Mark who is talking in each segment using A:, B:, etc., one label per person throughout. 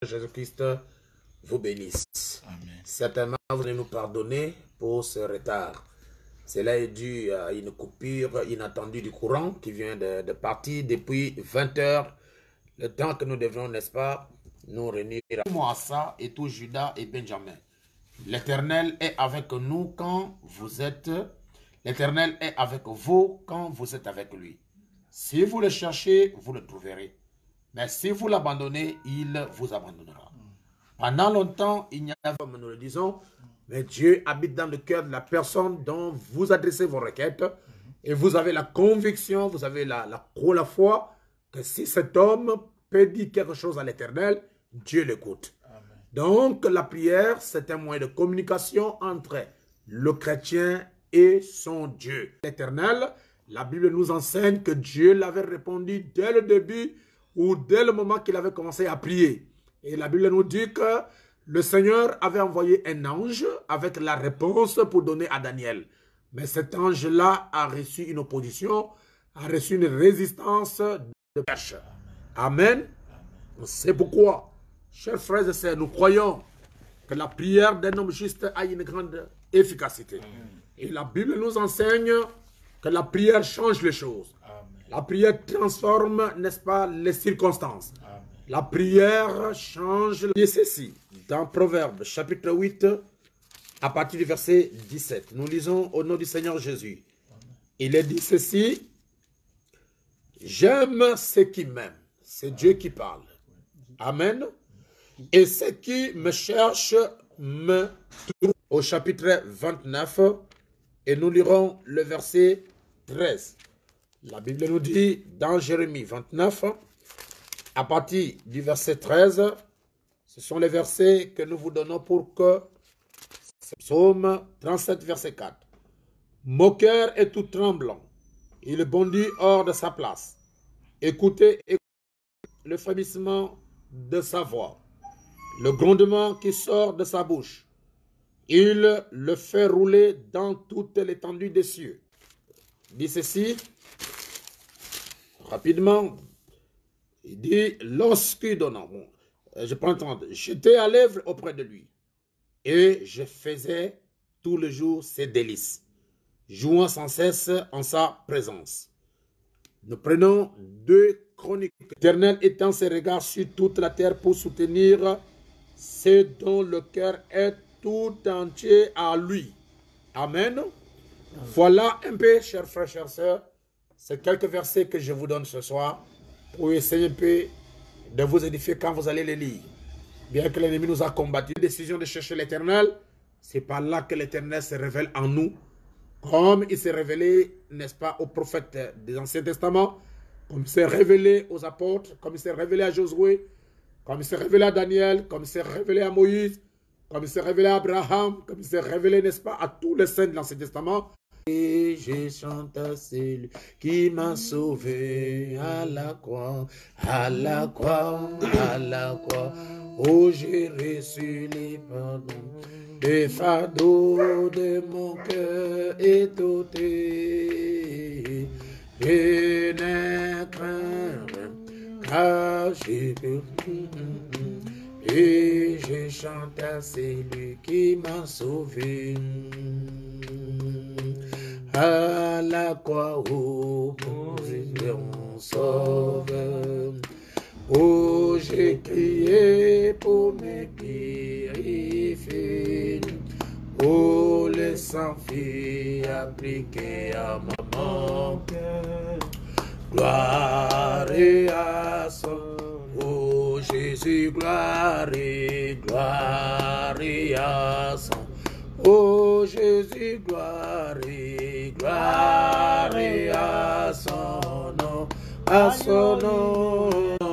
A: Jésus-Christ vous bénisse.
B: Amen.
A: Certainement, vous allez nous pardonner pour ce retard. Cela est dû à une coupure inattendue du courant qui vient de partir depuis 20 heures. Le temps que nous devions, n'est-ce pas, nous réunir. Moi, ça et tout Judas et Benjamin. L'Éternel est avec nous quand vous êtes. L'Éternel est avec vous quand vous êtes avec lui. Si vous le cherchez, vous le trouverez. Mais si vous l'abandonnez, il vous abandonnera. Pendant longtemps, il n'y a pas, comme nous le disons, mais Dieu habite dans le cœur de la personne dont vous adressez vos requêtes. Et vous avez la conviction, vous avez la foi que si cet homme peut dire quelque chose à l'Éternel, Dieu l'écoute. Donc, la prière, c'est un moyen de communication entre le chrétien et son Dieu. L'Éternel, la Bible nous enseigne que Dieu l'avait répondu dès le début ou dès le moment qu'il avait commencé à prier. Et la Bible nous dit que le Seigneur avait envoyé un ange avec la réponse pour donner à Daniel. Mais cet ange-là a reçu une opposition, a reçu une résistance de pêche. Amen. C'est pourquoi, chers frères et sœurs, nous croyons que la prière d'un homme juste a une grande efficacité. Et la Bible nous enseigne que la prière change les choses. La prière transforme, n'est-ce pas, les circonstances. La prière change. Et ceci, dans Proverbes, chapitre 8, à partir du verset 17. Nous lisons au nom du Seigneur Jésus. Il est dit ceci: j'aime ceux qui m'aiment. C'est Dieu qui parle. Amen. Et ceux qui me cherchent me trouvent. Au chapitre 29, et nous lirons le verset 13. La Bible nous dit dans Jérémie 29, à partir du verset 13, ce sont les versets que nous vous donnons pour que Psaume 37, verset 4. Mon cœur est tout tremblant, il bondit hors de sa place. Écoutez le frémissement de sa voix, le grondement qui sort de sa bouche. Il le fait rouler dans toute l'étendue des cieux. Il dit ceci, rapidement, il dit, lorsqu'il donna, je prends 30, j'étais à l'œuvre auprès de lui, et je faisais tout le jour ses délices, jouant sans cesse en sa présence. Nous prenons 2 Chroniques. L'Éternel étend ses regards sur toute la terre pour soutenir ceux dont le cœur est tout entier à lui. Amen. Voilà un peu, chers frères, chères sœurs, ces quelques versets que je vous donne ce soir pour essayer un peu de vous édifier quand vous allez les lire. Bien que l'ennemi nous a combattu, la décision de chercher l'Éternel, c'est par là que l'Éternel se révèle en nous, comme il s'est révélé, n'est-ce pas, aux prophètes des Anciens Testaments, comme il s'est révélé aux apôtres, comme il s'est révélé à Josué, comme il s'est révélé à Daniel, comme il s'est révélé à Moïse, comme il s'est révélé à Abraham, comme il s'est révélé, n'est-ce pas, à tous les saints de l'Ancien Testament. Et je chante à celui qui m'a sauvé à la croix, à la croix, à la croix. Oh, j'ai reçu les pardons, le fardeau de mon cœur est ôté. Je n'ai craint car j'ai perdu. Et je chante à celui qui m'a sauvé. À la croix, oh, mon sauveur. Oh, j'ai crié pour me purifier. Oh, le sang fut appliqué à mon cœur. Gloire à son. Oh, Jésus, gloire à son. Oh, Jésus, gloire à son nom, à son nom.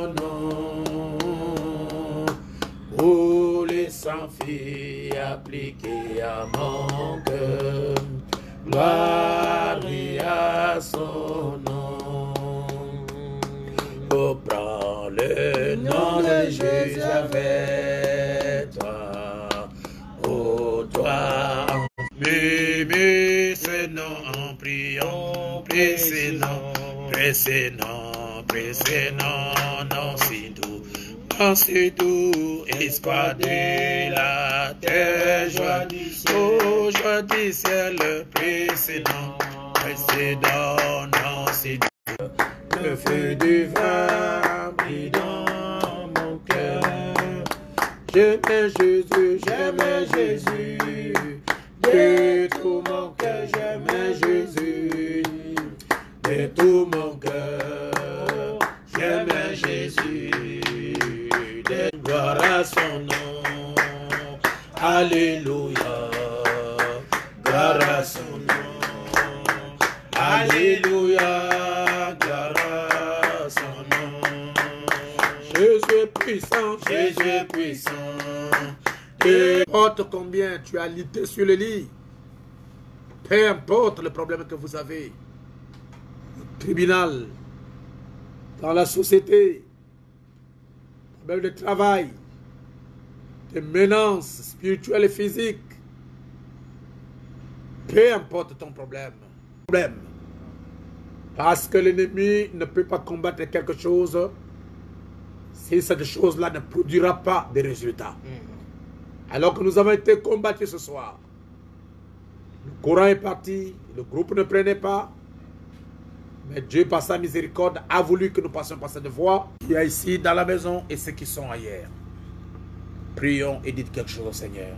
A: Oh, le sang fut appliqué à mon cœur, gloire à son nom. Oh, prends le nom de Jésus avec toi, oh, toi. Mais ce nom en priant, précédent, non, si doux. c'est tout, espoir de la terre, joie du ciel, oh, joie du ciel, précédent, non, c'est le feu du vin brille dans mon cœur. J'aimais Jésus, de tout mon cœur, j'aimais Jésus, de tout mon cœur, j'aimais Jésus, de gloire à son nom, alléluia, gloire à son nom, alléluia, gloire à son nom. Jésus est puissant, Jésus est puissant. Peu importe combien tu as lité sur le lit, peu importe le problème que vous avez, au tribunal, dans la société, problème de travail, des menaces spirituelles et physiques, peu importe ton problème. Parce que l'ennemi ne peut pas combattre quelque chose si cette chose-là ne produira pas de résultats. Alors que nous avons été combattus ce soir, le courant est parti, le groupe ne prenait pas, mais Dieu, par sa miséricorde, a voulu que nous passions par cette voie. Il y a ici dans la maison et ceux qui sont ailleurs. Prions et dites quelque chose au Seigneur.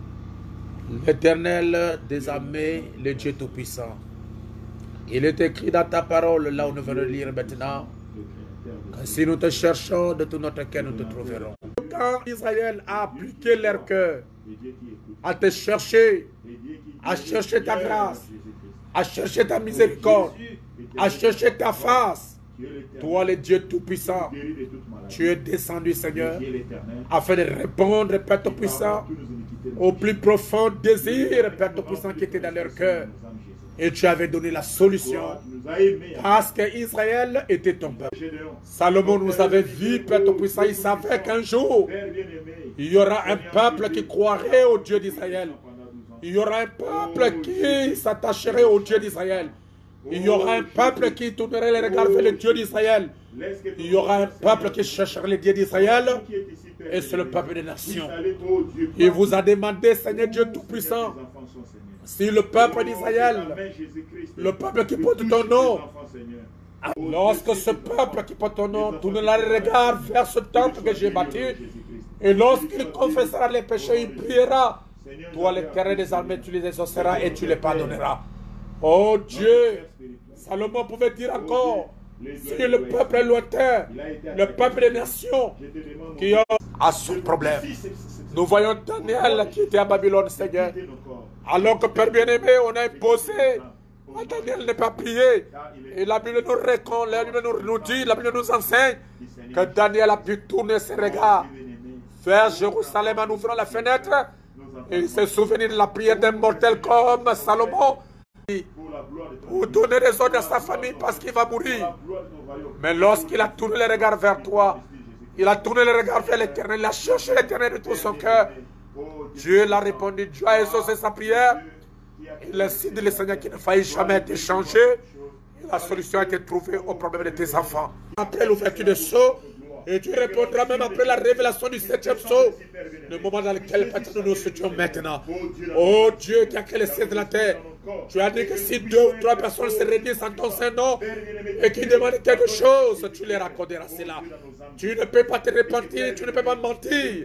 A: L'Éternel des armées, le Dieu Tout-Puissant, il est écrit dans ta parole, là où nous venons de lire maintenant, que si nous te cherchons de tout notre cœur, nous te trouverons. Quand Israël a appliqué leur cœur à te chercher, à chercher ta grâce, à chercher ta miséricorde, à chercher ta face, toi le Dieu Tout-Puissant, tu es descendu, Seigneur, afin de répondre, Père Tout-Puissant, au plus profond désir, Père Tout-Puissant, qui était dans leur cœur. Et tu avais donné la solution parce qu'Israël était ton peuple. Salomon nous avait vu, Père Tout-Puissant, il savait qu'un jour, il y aura un peuple qui croirait au Dieu d'Israël. Il y aura un peuple qui s'attacherait au Dieu d'Israël. Il y aura un peuple qui tournerait les regards vers le Dieu d'Israël. Il y aura un peuple qui chercherait le Dieu d'Israël. Et c'est le peuple des nations. Il vous a demandé, Seigneur Dieu Tout-Puissant, si le peuple d'Israël, le peuple qui porte ton nom, lorsque ce peuple qui porte ton nom tournera les regards vers ce temple que j'ai bâti, et lorsqu'il confessera les péchés, il priera, toi l'Éternel des armées, tu les exauceras et tu les pardonneras. Oh Dieu, Salomon pouvait dire encore, si le peuple est lointain, le peuple des nations qui a son problème. Nous voyons Daniel qui était à Babylone, Seigneur. Alors que Père bien-aimé, on a imposé à Daniel ne pas prier. Et la Bible nous raconte, la Bible nous dit, la Bible nous enseigne que Daniel a pu tourner ses regards vers Jérusalem en ouvrant la fenêtre. Et il s'est souvenu de la prière d'un mortel comme Salomon pour donner des ordres à sa famille parce qu'il va mourir. Mais lorsqu'il a tourné les regards vers toi, il a tourné les regards vers l'Éternel, il a cherché l'Éternel de tout son cœur. Dieu l'a répondu, Dieu a exaucé sa prière. Il incite le Seigneur qui ne faillit jamais être changé. La solution a été trouvée au problème de tes enfants. Après l'ouverture des sceaux, et Dieu répondra même après la révélation du 7e sceau, le moment dans lequel nous nous situons maintenant. Oh Dieu qui a créé les cieux de la terre, tu as dit que si 2 ou 3 personnes se réunissent en ton Saint-Nom et qui demandent quelque chose, tu leur accorderas cela. Tu ne peux pas te repentir, tu ne peux pas mentir.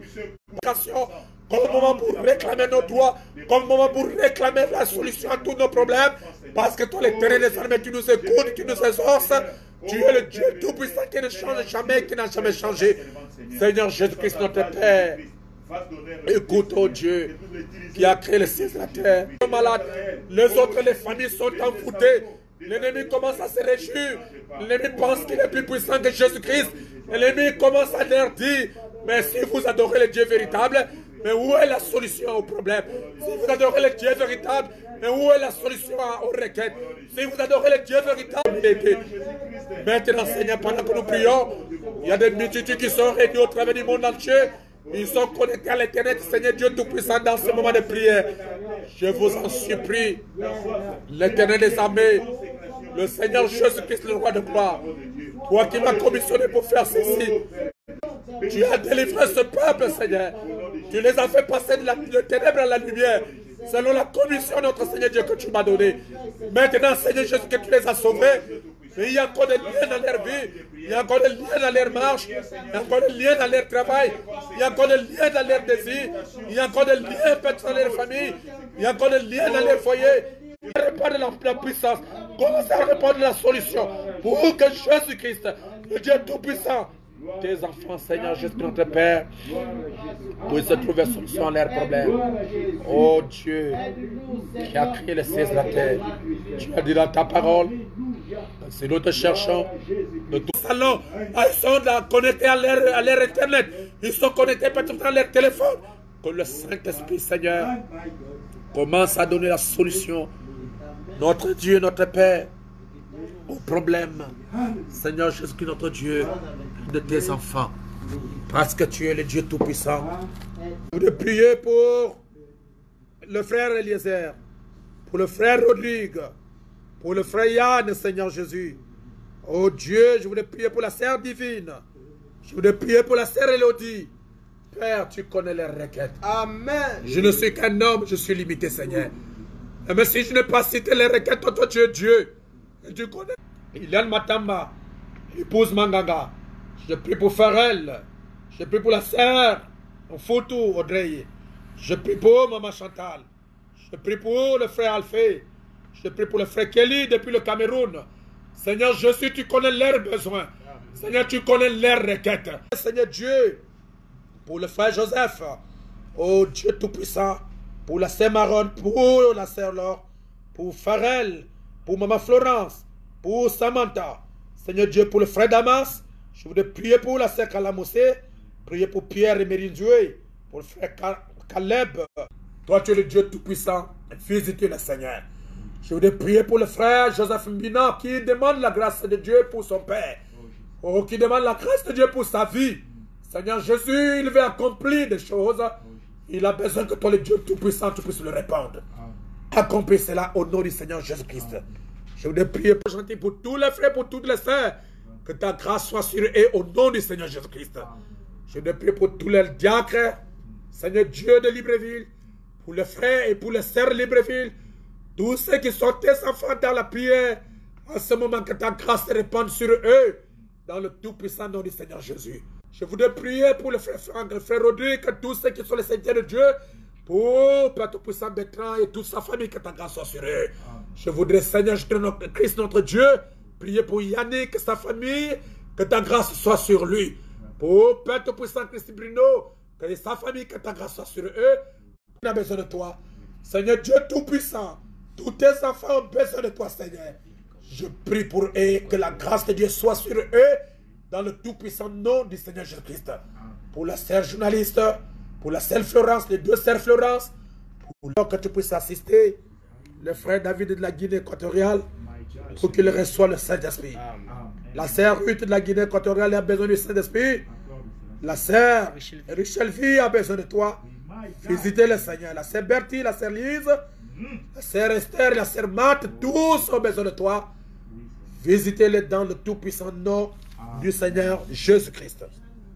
A: Comme moment pour réclamer nos droits, comme moment pour réclamer la solution à tous nos problèmes, parce que toi, l'Éternel des armées, tu nous écoutes, tu nous exauces. Tu es le Dieu Tout-Puissant qui ne change jamais, qui n'a jamais changé. Seigneur Jésus-Christ, notre Père, écoute, oh Dieu, qui a créé les cieux et la terre. Les malades, les autres, les familles sont envoûtées. L'ennemi commence à se réjouir. L'ennemi pense qu'il est plus puissant que Jésus-Christ. L'ennemi commence à leur dire, mais si vous adorez le Dieu véritable, mais où est la solution au problème? Si vous adorez le Dieu véritable, mais où est la solution aux requêtes? Si vous adorez le Dieu véritable, maintenant, Seigneur, pendant que nous prions, il y a des multitudes qui sont réunies au travers du monde entier. Ils sont connectés à l'Éternel, Seigneur Dieu Tout-Puissant, dans ce moment de prière. Je vous en supplie, l'Éternel des armées, le Seigneur Jésus-Christ, le roi de gloire, toi qui m'as commissionné pour faire ceci, Tu as délivré ce peuple, Seigneur. Tu les as fait passer de ténèbres à la lumière, selon la commission de notre Seigneur Dieu que tu m'as donnée. Maintenant, Seigneur Jésus, que tu les as sauvés, mais il y a encore des liens dans leur vie, il y a encore des liens dans leur marche, il y a encore des liens dans leur travail, il y a encore des liens dans leur désir, il y a encore des liens dans leur famille, il y a encore des liens dans leur foyer. Répandre la puissance, commence à répandre la solution pour que Jésus-Christ, le Dieu Tout-Puissant, tes enfants, Seigneur Jésus, notre Père, puissent trouver solution à leurs problèmes. Oh Dieu, qui a créé les cieux et la terre, tu as dit dans ta parole, si nous te cherchons, de tout salon, ils sont connectés à leur Internet, ils sont connectés peut-être à leur téléphone, que le Saint-Esprit, Seigneur, commence à donner la solution, notre Dieu, notre Père, au problème, Seigneur Jésus-Christ, notre Dieu, de tes enfants, parce que tu es le Dieu Tout-Puissant. Je voudrais prier pour le frère Eliezer, pour le frère Rodrigue, pour le frère Yann, Seigneur Jésus. Oh Dieu, je voudrais prier pour la sœur Divine. Je voudrais prier pour la sœur Élodie. Père, tu connais les requêtes. Amen. Je ne suis qu'un homme, je suis limité, Seigneur. Mais si je n'ai pas cité les requêtes, toi tu es Dieu. Et tu connais. Iliane Matamba, épouse Manganga. Je prie pour Pharrell. Je prie pour la sœur Foutou Audrey. Je prie pour Maman Chantal. Je prie pour le frère Alphée. Je prie pour le frère Kelly depuis le Cameroun. Seigneur Jésus, tu connais leurs besoins. Seigneur, tu connais leurs requêtes. Seigneur Dieu, pour le frère Joseph. Oh Dieu Tout-Puissant. Pour la sœur Maron, pour la sœur Laure. Pour Pharrell. Pour Maman Florence. Pour Samantha. Seigneur Dieu, pour le frère Damas. Je voudrais prier pour la sœur Kalamoussé, prier pour Pierre et Mérindoué, pour le frère Caleb. Toi, tu es le Dieu Tout-Puissant. Visite le Seigneur. Je voudrais prier pour le frère Joseph Mbina qui demande la grâce de Dieu pour son père. Oh, qui demande la grâce de Dieu pour sa vie. Seigneur Jésus, il veut accomplir des choses. Il a besoin que toi, le Dieu Tout-Puissant, tu puisses le répandre. Accomplis cela au nom du Seigneur Jésus-Christ. Je voudrais prier pour tous les frères, pour toutes les sœurs. Que ta grâce soit sur eux au nom du Seigneur Jésus-Christ. Je te prie pour tous les diacres, Seigneur Dieu de Libreville, pour les frères et pour les sœurs de Libreville, tous ceux qui sont tes enfants dans la prière, en ce moment que ta grâce se répande sur eux, dans le tout-puissant nom du Seigneur Jésus. Je voudrais prier pour le frère Franck, le frère Rodrigue, tous ceux qui sont les saints de Dieu, pour Père Tout-Puissant Bertrand et toute sa famille, que ta grâce soit sur eux. Je voudrais, Seigneur Christ, notre Dieu, priez pour Yannick, sa famille, que ta grâce soit sur lui. Pour Père Tout-Puissant Christ Bruno, que sa famille, que ta grâce soit sur eux. On a besoin de toi. Seigneur Dieu Tout-Puissant, tous tes enfants ont besoin de toi, Seigneur. Je prie pour eux, que la grâce de Dieu soit sur eux, dans le tout-puissant nom du Seigneur Jésus-Christ. Pour la sœur journaliste, pour la sœur Florence, les deux sœurs Florence, pour que tu puisses assister le frère David de la Guinée équatoriale, pour qu'il reçoive le Saint-Esprit. La sœur Ruth de la Guinée équatoriale a besoin du Saint-Esprit. La sœur Richelle Vie a besoin de toi. Visitez le Seigneur. La sœur Bertie, la sœur Lise, la sœur Esther, la sœur Marthe, tous ont besoin de toi. Visitez-les dans le tout-puissant nom du Seigneur Jésus-Christ.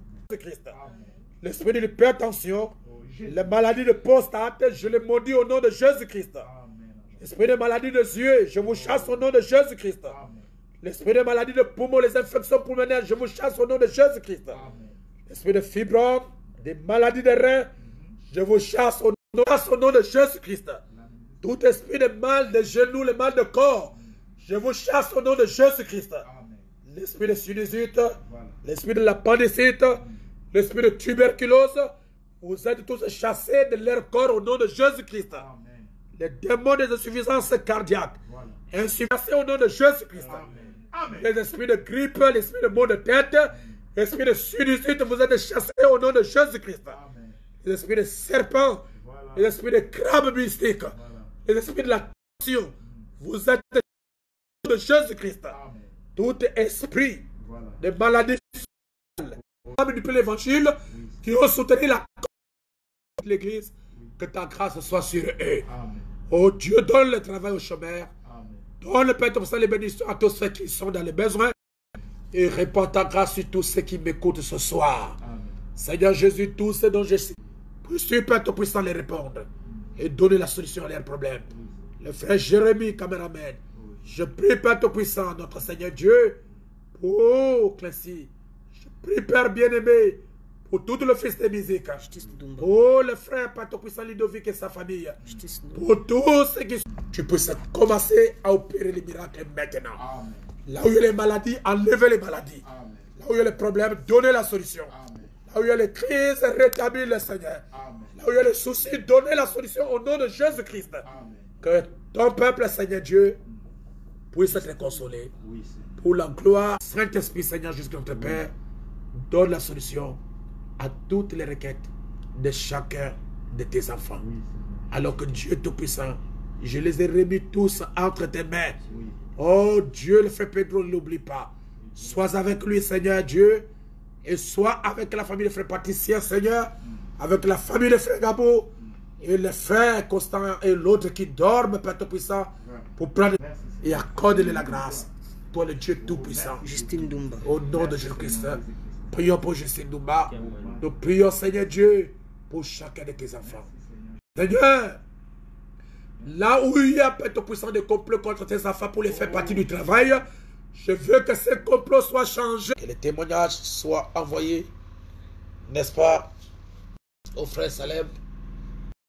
A: L'esprit de l'hypertension, les maladies de prostate, je les maudis au nom de Jésus-Christ. L'esprit de maladie de yeux, je vous chasse au nom de Jésus-Christ. L'esprit de maladie de poumons, les infections pulmonaires, je vous chasse au nom de Jésus-Christ. L'esprit de fibrome, des maladies de reins, je vous chasse au nom de Jésus-Christ. Tout esprit de mal de genoux, le mal de corps, je vous chasse au nom de Jésus-Christ. L'esprit de sinusite, l'esprit de l'appendicite, l'esprit de tuberculose, vous êtes tous chassés de leur corps au nom de Jésus-Christ. Les démons des insuffisances cardiaques, chassés au nom de Jésus-Christ. Les esprits de grippe, l'esprit de maux de tête, l'esprit de sinusite, vous êtes chassés au nom de Jésus-Christ. Les esprits de serpents, les esprits de crabes mystiques, les esprits de la tension, vous êtes au nom de Jésus-Christ. Tout esprit de maladie du l'évangile qui ont soutenu l'église, que ta grâce soit sur eux. Oh Dieu, donne le travail aux chômeurs. Donne le Père, les bénédictions à tous ceux qui sont dans les besoins. Et répands ta grâce sur tous ceux qui m'écoutent ce soir. Seigneur Jésus, tous ceux dont je sais, puisses-tu, Père Tout-Puissant, les répondre et donner la solution à leurs problèmes. Le frère Jérémie, caméraman, je prie, Père Tout-Puissant, notre Seigneur Dieu, pour Clancy. Je prie, Père bien-aimé, pour tout le fils de musique. Pour le frère, Père Tout-Puissant, Ludovic et sa famille. Pour tous ceux qui... Tu puisses commencer à opérer les miracles maintenant. Amen. Là où il y a les maladies, enlevez les maladies. Amen. Là où il y a les problèmes, donnez la solution. Amen. Là où il y a les crises, rétablis le Seigneur. Amen. Là où il y a les soucis, donnez la solution au nom de Jésus-Christ. Que ton peuple, Seigneur Dieu, puisse être consolé. Oui, pour la gloire, Saint-Esprit, Seigneur, jusqu'à notre Père, donne la solution à toutes les requêtes de chacun de tes enfants. Oui, alors que Dieu Tout-Puissant, je les ai remis tous entre tes mains. Oui. Oh Dieu, le frère Pedro, ne l'oublie pas. Sois avec lui, Seigneur Dieu, et sois avec la famille de frère Patricia, Seigneur, avec la famille de frère Gabo, et le frère Constant et l'autre qui dorment, Père Tout-Puissant, pour prendre et accorder la grâce. Toi, le Dieu Tout-Puissant. Justine Dumba. Au nom de Jésus-Christ, prions pour Justine Dumba. Nous prions, Seigneur Dieu, pour chacun de tes enfants. Seigneur, là où il y a, Père Tout-Puissant, des complots contre tes enfants pour les faire partie du travail, je veux que ces complots soient changés. Que les témoignages soient envoyés, n'est-ce pas, au frère Salem,